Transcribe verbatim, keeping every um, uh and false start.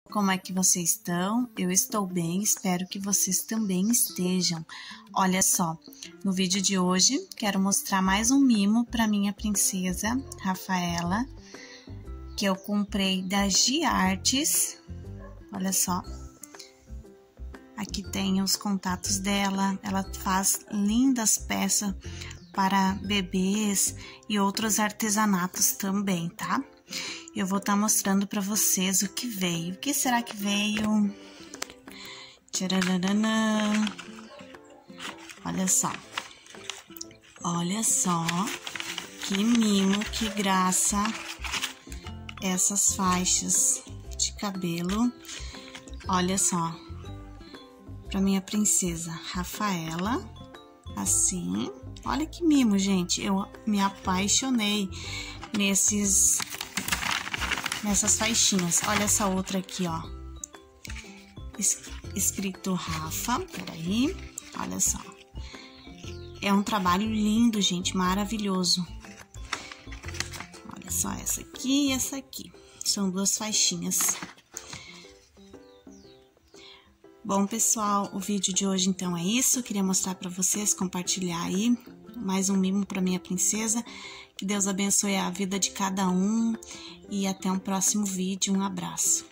Como é que vocês estão? Eu estou bem, espero que vocês também estejam. Olha só, no vídeo de hoje quero mostrar mais um mimo para minha princesa Rafaela, que eu comprei da Giartes. Olha só, aqui tem os contatos dela, ela faz lindas peças para bebês e outros artesanatos também, tá? Eu vou estar mostrando para vocês o que veio. O que será que veio? Tcharanana. Olha só. Olha só que mimo, que graça essas faixas de cabelo. Olha só. Para minha princesa Rafaela. Assim. Olha que mimo, gente. Eu me apaixonei nesses... nessas faixinhas. Olha essa outra aqui, ó. Es escrito Rafa. Peraí. Olha só. É um trabalho lindo, gente. Maravilhoso. Olha só essa aqui e essa aqui. São duas faixinhas. Bom, pessoal, o vídeo de hoje então é isso. Eu queria mostrar para vocês, compartilhar aí mais um mimo para minha princesa. Que Deus abençoe a vida de cada um e até um próximo vídeo. Um abraço.